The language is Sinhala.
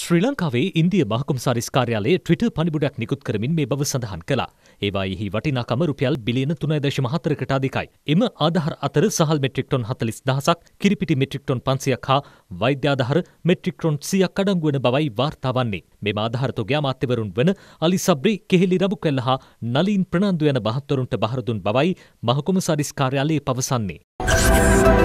ශ්‍රී ලංකාවේ ඉන්දිය මහකොමසාරිස් කාර්යාලයේ ට්විටර් පණිබුඩයක් නිකුත් කරමින් මේ බව සඳහන් කළා. ඒවායෙහි වටිනාකම රුපියල් බිලියන 3.4කට අධිකයි. එම ආධාර අතර සහල් මෙට්‍රික් ටොන් 40,000ක්, කිරිපිටි මෙට්‍රික් ටොන් 500ක් හා වෛද්‍ය ආධාර මෙට්‍රික් ටොන් 100ක් අඩංගු වන බවයි වාර්තා වන්නේ. මෙම ආධාර තොගය අමාත්‍යවරුන් වන අලි සබ්රි, කෙහෙලි රබුකැල්ල හා නලින් ප්‍රනාන්දු යන මහත්වරුන්ට බහර දුන් බවයි මහකොමසාරිස් කාර්යාලය පවසන්නේ.